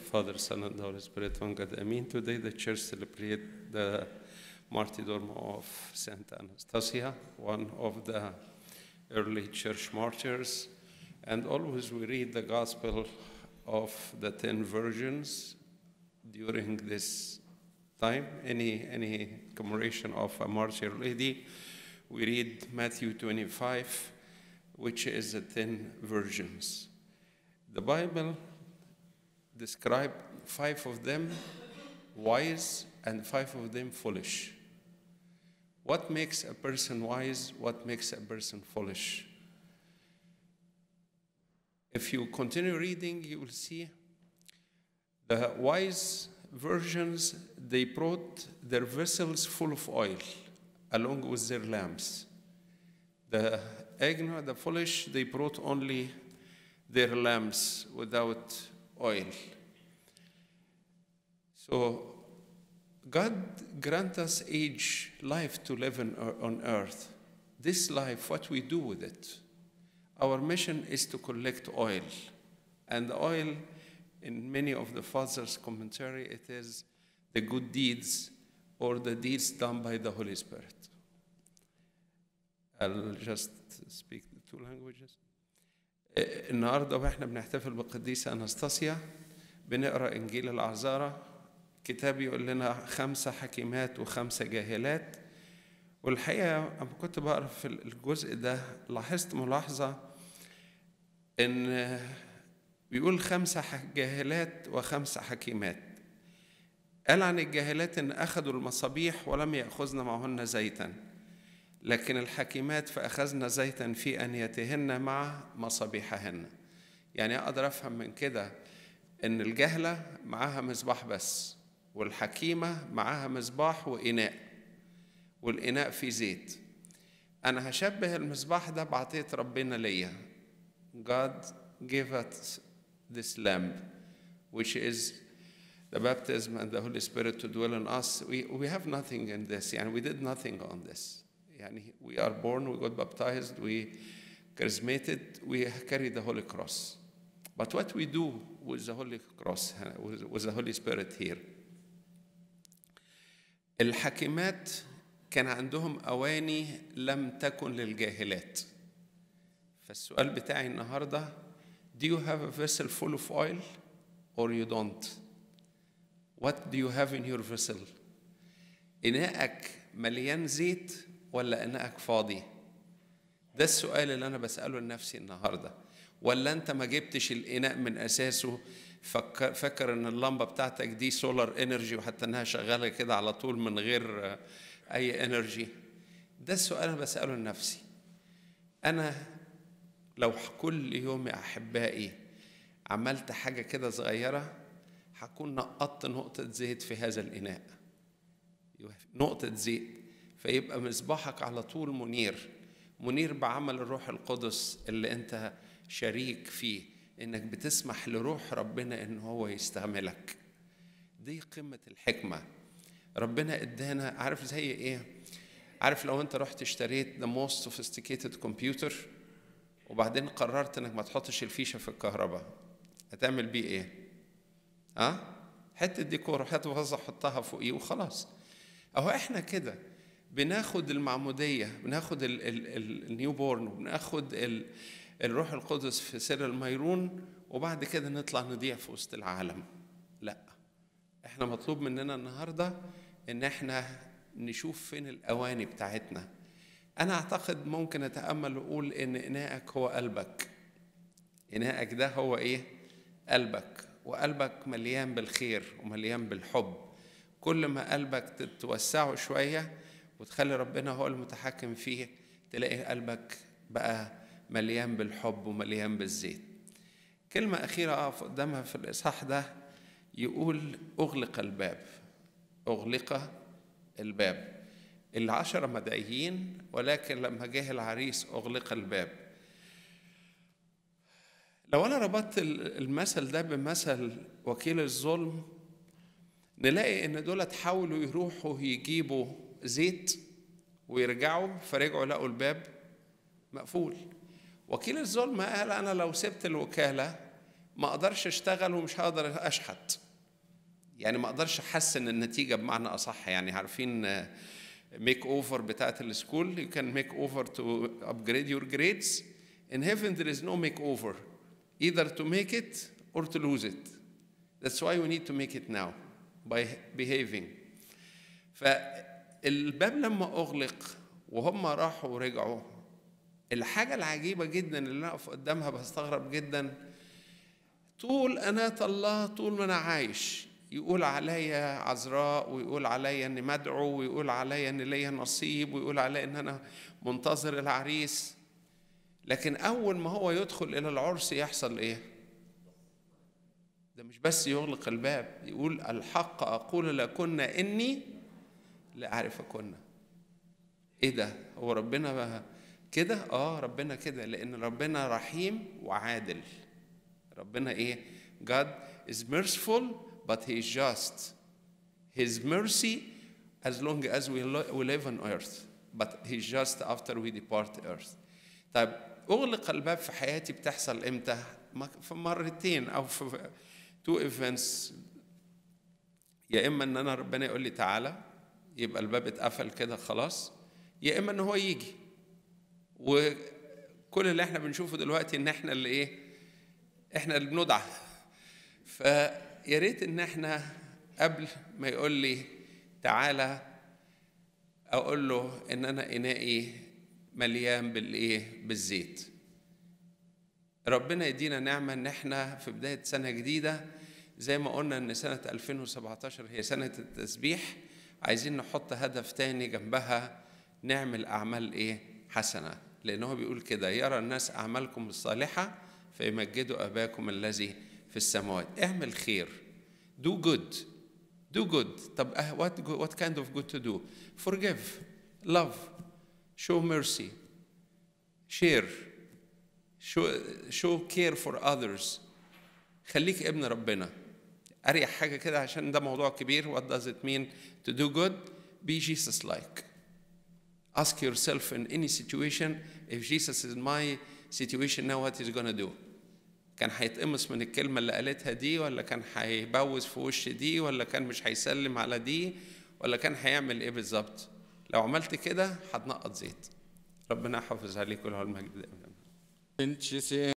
Father, Son, and the Holy Spirit, one God. Amen. Today the church celebrates the martyrdom of Saint Anastasia, one of the early church martyrs. And always we read the Gospel of the 10 virgins during this time, any commemoration of a martyr lady. We read Matthew 25, which is the 10 virgins. The Bible describes 5 of them wise and 5 of them foolish. What makes a person wise? What makes a person foolish? If you continue reading, you will see the wise virgins, they brought their vessels full of oil along with their lamps. The ignorant, the foolish, they brought only their lamps without oil. So God grant us life to live on earth. This life, what we do with it. Our mission is to collect oil. And oil, in many of the fathers' commentary, it is the good deeds or the deeds done by the Holy Spirit. I'll just speak the 2 languages. النهارده واحنا بنحتفل بالقديسة أناستاسيا بنقرأ إنجيل العذارى. كتاب يقول لنا 5 حكيمات و5 جاهلات. والحقيقة لما كنت بقرأ في الجزء ده لاحظت ملاحظة إن بيقول 5 جاهلات و5 حكيمات. قال عن الجاهلات إن أخذوا المصابيح ولم يأخذن معهن زيتا، لكن الحكيمات فأخذن زيتا في أنيتهن مع مصابيحهن. يعني أقدر أفهم من كده إن الجهلة معاها مصباح بس، والحكيمة معاها مصباح وإناء، والإناء فيه زيت. أنا هشبه المصباح ده بعطية ربنا ليا. God gave us this lamp, which is the baptism and the Holy Spirit to dwell in us. We have nothing in this. يعني we did nothing on this. يعني we are born, we got baptized, we charismated, we carry the Holy Cross. But what we do with the Holy Cross, with the Holy Spirit here. الحكيمات كان عندهم أواني لم تكن للجاهلات. فالسؤال بتاعي النهاردة: Do you have a vessel full of oil or you don't? What do you have in your vessel? إناءك مليان زيت ولا إناءك فاضي؟ ده السؤال اللي أنا بسأله لنفسي النهاردة. ولا أنت ما جبتش الإناء من أساسه، فكر إن اللمبة بتاعتك دي سولار إنرجي وحتى إنها شغالة كده على طول من غير أي إنرجي؟ ده السؤال اللي بسأله لنفسي. أنا لو كل يوم يا أحبائي عملت حاجة كده صغيرة، هكون نقطت نقطة زيت في هذا الإناء، نقطة زيت، فيبقى مصباحك على طول منير بعمل الروح القدس اللي أنت شريك فيه، إنك بتسمح لروح ربنا إن هو يستعملك. دي قمة الحكمة. ربنا إدانا، عارف زي إيه؟ عارف لو أنت رحت اشتريت the most sophisticated computer وبعدين قررت إنك ما تحطش الفيشة في الكهرباء، هتعمل بيه إيه؟ حتة ديكور هتوزع حطها فوقيه وخلاص. أهو إحنا كده بناخد المعمودية، بناخد النيو بورن، وبناخد الروح القدس في سر الميرون، وبعد كده نطلع نضيع في وسط العالم. لا، احنا مطلوب مننا النهاردة ان احنا نشوف فين الأواني بتاعتنا. انا اعتقد ممكن اتأمل واقول ان إناءك هو قلبك. إناءك ده هو ايه؟ قلبك. وقلبك مليان بالخير ومليان بالحب. كل ما قلبك توسعه شوية وتخلي ربنا هو المتحكم فيه، تلاقي قلبك بقى مليان بالحب ومليان بالزيت. كلمة أخيرة أقف قدامها في الإصحاح ده، يقول أغلق الباب. أغلق الباب. 10 مدعيين، ولكن لما جه العريس أغلق الباب. لو أنا ربطت المثل ده بمثل وكيل الظلم، نلاقي إن دول حاولوا يروحوا يجيبوا زيت ويرجعوا، فرجعوا لقوا الباب مقفول. وكيل الظلم قال: أنا لو سبت الوكالة ما اقدرش اشتغل ومش هقدر اشحت. يعني ما اقدرش احسن النتيجه بمعنى اصح. يعني عارفين ميك اوفر بتاعت السكول، you can make over to upgrade your grades. In heaven there is no make over, either to make it or to lose it. That's why we need to make it now by behaving. فالباب لما اغلق وهم راحوا ورجعوا، الحاجه العجيبه جدا اللي انا اقف قدامها بستغرب جدا، طول أناة الله طول ما أنا عايش يقول عليا عذراء، ويقول عليا أني مدعو، ويقول عليا أن ليا نصيب، ويقول عليا أن أنا منتظر العريس. لكن أول ما هو يدخل إلى العرس يحصل إيه؟ ده مش بس يغلق الباب، يقول الحق أقول لكن إني لا أعرفكن. إيه ده؟ هو ربنا كده؟ ربنا كده، لأن ربنا رحيم وعادل. ربنا إيه؟ God is merciful but he is just. His mercy as long as we live on earth, but he's just after we depart earth. طيب أغلق الباب في حياتي بتحصل إمتى؟ في مرتين أو في two events. يا إما إن أنا ربنا يقول لي تعالى، يبقى الباب اتقفل كده خلاص، يا إما إن هو يجي. وكل اللي إحنا بنشوفه دلوقتي إن إحنا اللي إيه؟ إحنا اللي بندعى. فيا ريت إن إحنا قبل ما يقول لي تعالى أقول له إن أنا إنائي مليان بالزيت. ربنا يدينا نعمة إن إحنا في بداية سنة جديدة، زي ما قلنا إن سنة 2017 هي سنة التسبيح، عايزين نحط هدف تاني جنبها، نعمل أعمال حسنة، لأنه بيقول كده يرى الناس أعمالكم الصالحة فيمجدوا أباكم الذي في السماوات. اعمل خير. Do good. Do good. طب what kind of good to do? Forgive. Love. Show mercy. Share. Show care for others. خليك ابن ربنا. أريح حاجة كده عشان ده موضوع كبير. What does it mean to do good? Be Jesus-like. Ask yourself in any situation, if Jesus is in my situation now, what is he gonna do? كان هيتقمص من الكلمة اللي قالتها دي، ولا كان هيبوز في وش دي، ولا كان مش هيسلم على دي، ولا كان هيعمل ايه بالظبط؟ لو عملت كده هتنقط زيت. ربنا يحافظ عليك وله المجد.